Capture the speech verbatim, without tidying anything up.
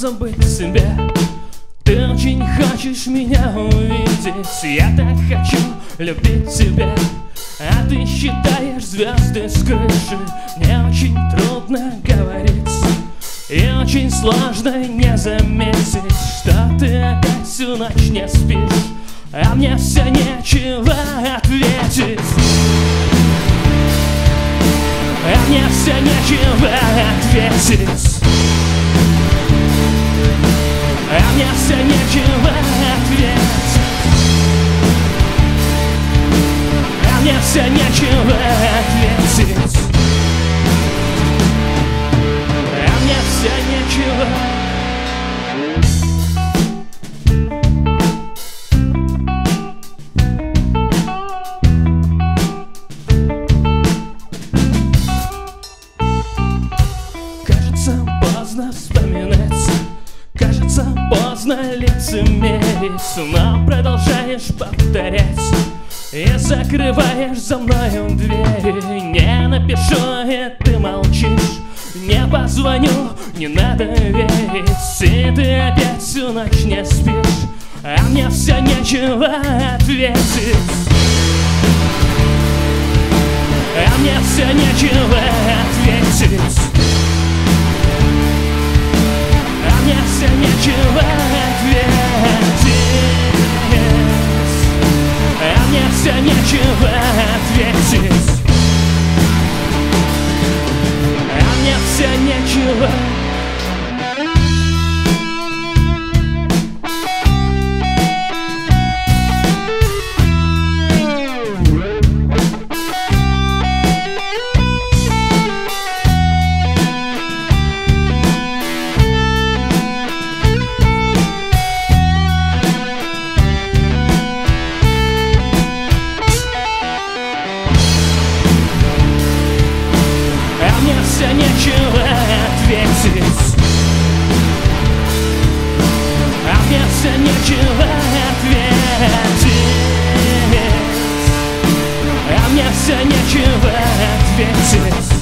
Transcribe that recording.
забыть себя. Ты очень хочешь меня увидеть, я так хочу любить тебя. А ты считаешь звезды с крыши. Мне очень трудно говорить, и очень сложно не заметить, что ты опять всю ночь не спишь, а мне все нечего ответить. А мне все нечего ответить. А мне все нечего ответить. А мне все нечего ответить. А мне все нечего. Поздно вспоминать, кажется, поздно лицемерить, но продолжаешь повторять и закрываешь за мною двери. Не напишу, и ты молчишь, не позвоню, не надо верить, и ты опять всю ночь не спишь, а мне все нечего ответить. А мне все нечего ответить. Мне все нечего ответить. А мне все нечего ответить. А мне все нечего. Все нечего ответить. А мне все нечего ответить. А мне все нечего ответить.